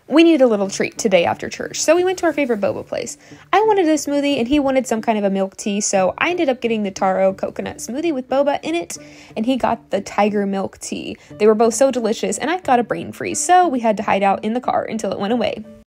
We needed a little treat today after church, so we went to our favorite boba place. I wanted a smoothie, and he wanted some kind of a milk tea, so I ended up getting the taro coconut smoothie with boba in it, and he got the tiger milk tea. They were both so delicious, and I got a brain freeze, so we had to hide out in the car until it went away.